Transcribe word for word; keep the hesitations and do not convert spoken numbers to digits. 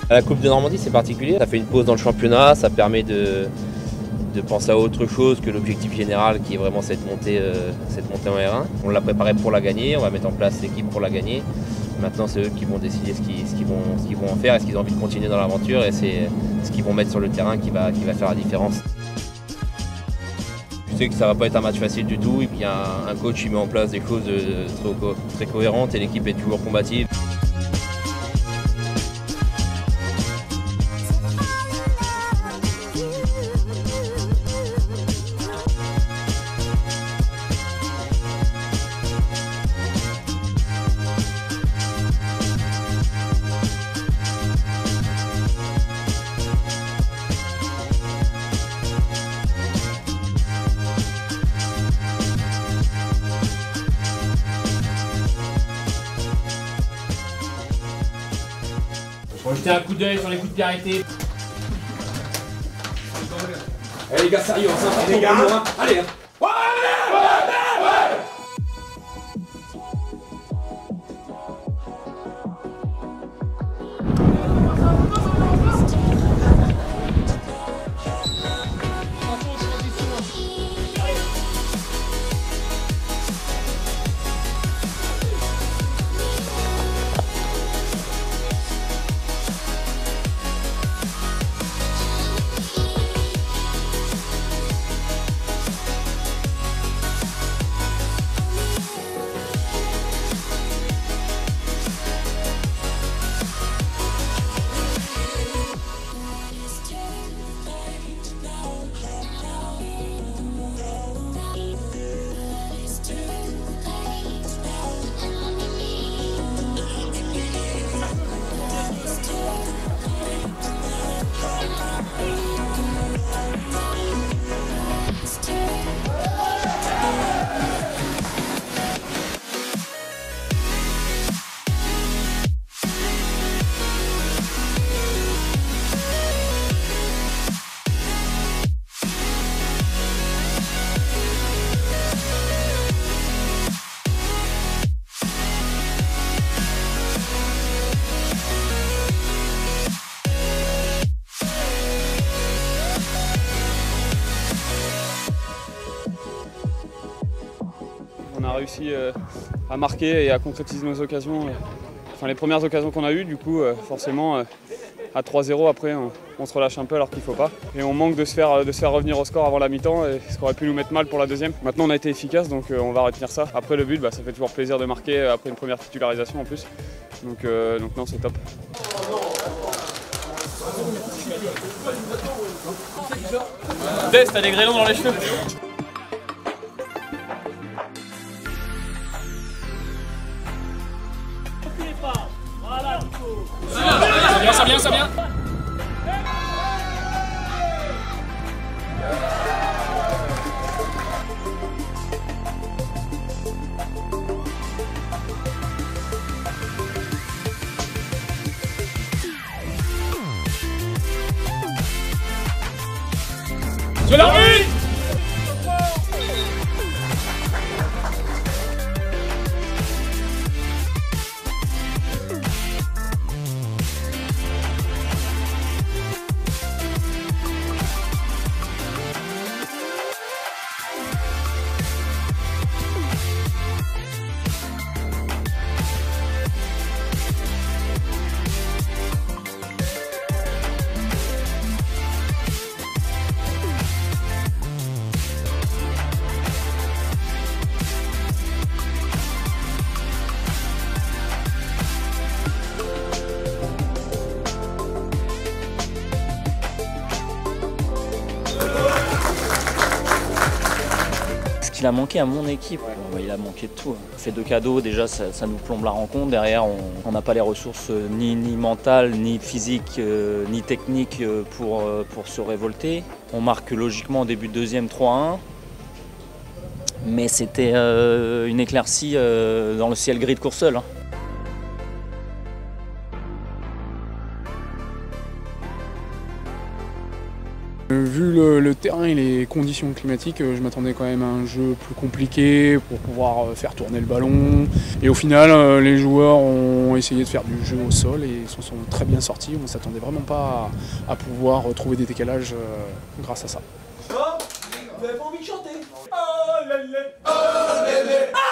La Coupe de Normandie, c'est particulier. Ça fait une pause dans le championnat, ça permet de, de penser à autre chose que l'objectif général qui est vraiment cette montée, euh, cette montée en R un. On l'a préparé pour la gagner, on va mettre en place l'équipe pour la gagner. Maintenant, c'est eux qui vont décider ce qu'ils, ce qu'ils vont, ce qu'ils vont en faire, est-ce qu'ils ont envie de continuer dans l'aventure, et c'est ce qu'ils vont mettre sur le terrain qui va, qui va faire la différence. Je sais que ça ne va pas être un match facile du tout, et puis un, un coach il met en place des choses très, très cohérentes et l'équipe est toujours combative. On va jeter un coup d'œil sur les coups de pied arrêtés. Allez les gars, sérieux, on s'en les gars, hein. Allez, hein. Ouais, ouais, ouais, ouais. On a réussi euh, à marquer et à concrétiser nos occasions, euh, enfin les premières occasions qu'on a eues, du coup euh, forcément euh, à trois zéro après on, on se relâche un peu alors qu'il ne faut pas. Et on manque de se, faire, de se faire revenir au score avant la mi-temps, et ce qui aurait pu nous mettre mal pour la deuxième. Maintenant on a été efficace, donc euh, on va retenir ça. Après le but, bah, ça fait toujours plaisir de marquer euh, après une première titularisation en plus. Donc, euh, donc non, c'est top. Dest, t'as des grêlons dans les cheveux. Ça vient, ça vient, ça vient. Je l'ai envie. Il a manqué à mon équipe, ouais. Il a manqué de tout. On fait deux cadeaux, déjà ça, ça nous plombe la rencontre. Derrière, on n'a pas les ressources euh, ni, ni mentales, ni physiques, euh, ni techniques euh, pour, euh, pour se révolter. On marque logiquement au début de deuxième trois un. Mais c'était euh, une éclaircie euh, dans le ciel gris de Courseulles. Hein. Vu le, le terrain et les conditions climatiques, je m'attendais quand même à un jeu plus compliqué pour pouvoir faire tourner le ballon. Et au final, les joueurs ont essayé de faire du jeu au sol et s'en sont très bien sortis. On ne s'attendait vraiment pas à, à pouvoir trouver des décalages grâce à ça. Vous n'avez pas envie de chanter? Oh, lélé, oh, lélé.